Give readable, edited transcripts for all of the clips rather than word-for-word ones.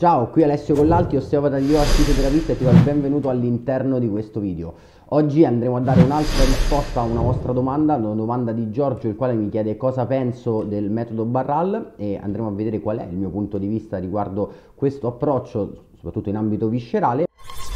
Ciao, qui Alessio Collalti, osteopata di fisioterapista e ti do il benvenuto all'interno di questo video. Oggi andremo a dare un'altra risposta a una vostra domanda, una domanda di Giorgio, il quale mi chiede cosa penso del metodo Barral e andremo a vedere qual è il mio punto di vista riguardo questo approccio, soprattutto in ambito viscerale.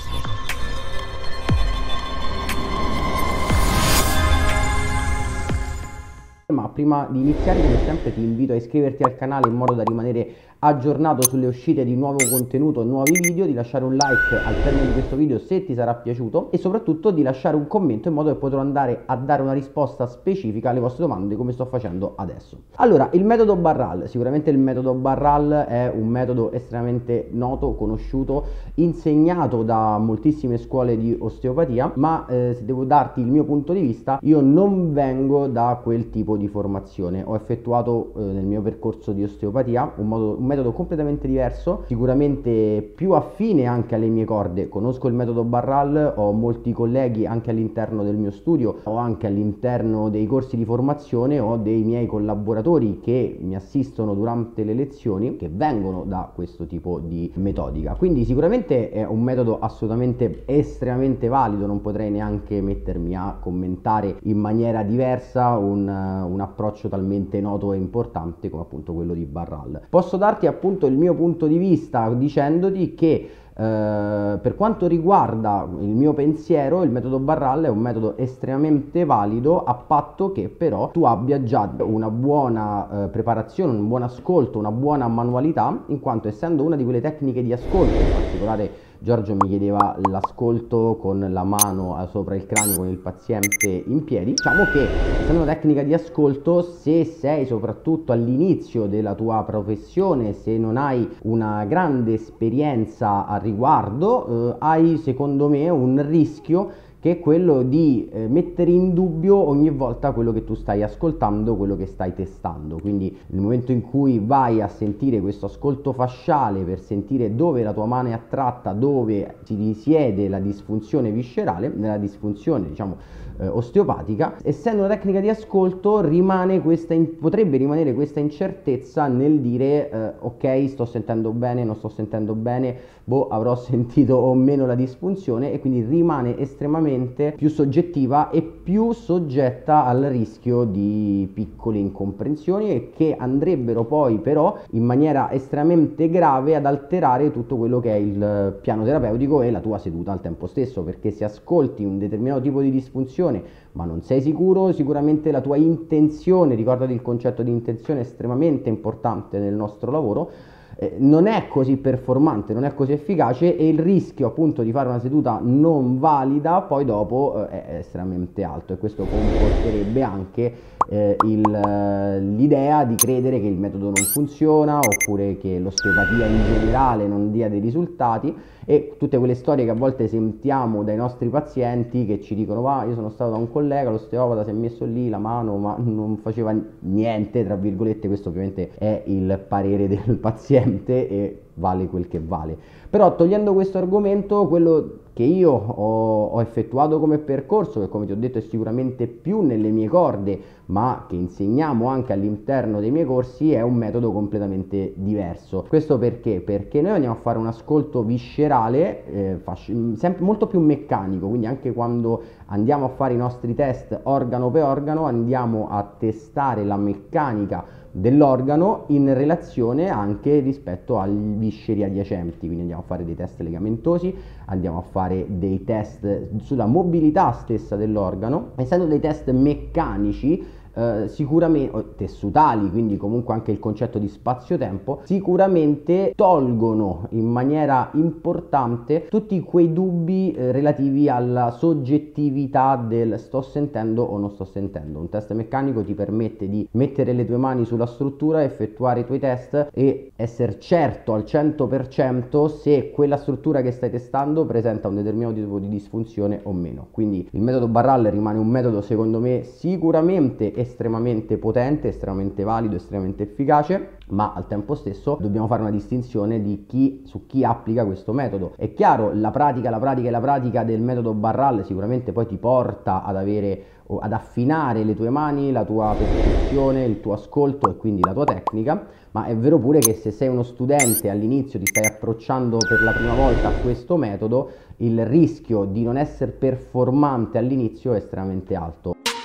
Ma prima di iniziare, come sempre, ti invito a iscriverti al canale in modo da rimanere aggiornato sulle uscite di nuovo contenuto, nuovi video, di lasciare un like al termine di questo video se ti sarà piaciuto e soprattutto di lasciare un commento in modo che potrò andare a dare una risposta specifica alle vostre domande come sto facendo adesso. Allora, il metodo Barral, sicuramente il metodo Barral è un metodo estremamente noto, conosciuto, insegnato da moltissime scuole di osteopatia, ma se devo darti il mio punto di vista, io non vengo da quel tipo di formazione. Ho effettuato nel mio percorso di osteopatia un metodo completamente diverso, sicuramente più affine anche alle mie corde. Conosco il metodo Barral, ho molti colleghi anche all'interno del mio studio, ho anche all'interno dei corsi di formazione, ho dei miei collaboratori che mi assistono durante le lezioni che vengono da questo tipo di metodica, quindi sicuramente è un metodo assolutamente estremamente valido. Non potrei neanche mettermi a commentare in maniera diversa un approccio talmente noto e importante come appunto quello di Barral. Posso darti appunto il mio punto di vista dicendoti che per quanto riguarda il mio pensiero, il metodo Barral è un metodo estremamente valido, a patto che però tu abbia già una buona preparazione, un buon ascolto, una buona manualità, in quanto essendo una di quelle tecniche di ascolto, in particolare Giorgio mi chiedeva l'ascolto con la mano sopra il cranio con il paziente in piedi. Diciamo che essendo una tecnica di ascolto, se sei soprattutto all'inizio della tua professione, se non hai una grande esperienza a riguardo, hai secondo me un rischio che è quello di mettere in dubbio ogni volta quello che tu stai ascoltando, quello che stai testando. Quindi nel momento in cui vai a sentire questo ascolto fasciale per sentire dove la tua mano è attratta, dove si risiede la disfunzione viscerale, nella disfunzione diciamo osteopatica, essendo una tecnica di ascolto potrebbe rimanere questa incertezza nel dire ok, sto sentendo bene, non sto sentendo bene, boh, avrò sentito o meno la disfunzione, e quindi rimane estremamente più soggettiva e più soggetta al rischio di piccole incomprensioni, e che andrebbero poi però in maniera estremamente grave ad alterare tutto quello che è il piano terapeutico e la tua seduta al tempo stesso, perché se ascolti un determinato tipo di disfunzione ma non sei sicuro, sicuramente la tua intenzione, ricordati il concetto di intenzione è estremamente importante nel nostro lavoro, non è così performante, non è così efficace, e il rischio appunto di fare una seduta non valida poi dopo è estremamente alto, e questo comporterebbe anche l'idea di credere che il metodo non funziona, oppure che l'osteopatia in generale non dia dei risultati, e tutte quelle storie che a volte sentiamo dai nostri pazienti che ci dicono: va, io sono stato da un collega, l'osteopata si è messo lì la mano ma non faceva niente, tra virgolette. Questo ovviamente è il parere del paziente e vale quel che vale. Però togliendo questo argomento, quello che io ho effettuato come percorso, che come ti ho detto è sicuramente più nelle mie corde, ma che insegniamo anche all'interno dei miei corsi, è un metodo completamente diverso. Questo perché? Perché noi andiamo a fare un ascolto viscerale, sempre molto più meccanico, quindi anche quando andiamo a fare i nostri test organo per organo andiamo a testare la meccanica dell'organo in relazione anche rispetto agli visceri adiacenti. Quindi andiamo a fare dei test legamentosi, andiamo a fare dei test sulla mobilità stessa dell'organo, essendo dei test meccanici sicuramente tessutali, quindi comunque anche il concetto di spazio-tempo sicuramente tolgono in maniera importante tutti quei dubbi relativi alla soggettività del sto sentendo o non sto sentendo. Un test meccanico ti permette di mettere le tue mani sulla struttura, effettuare i tuoi test e essere certo al 100% se quella struttura che stai testando presenta un determinato tipo di disfunzione o meno. Quindi il metodo Barral rimane un metodo secondo me sicuramente estremamente potente, estremamente valido, estremamente efficace, ma al tempo stesso dobbiamo fare una distinzione su chi applica questo metodo. È chiaro, la pratica del metodo Barral sicuramente poi ti porta ad affinare le tue mani, la tua percezione, il tuo ascolto e quindi la tua tecnica, ma è vero pure che se sei uno studente all'inizio, ti stai approcciando per la prima volta a questo metodo, il rischio di non essere performante all'inizio è estremamente alto.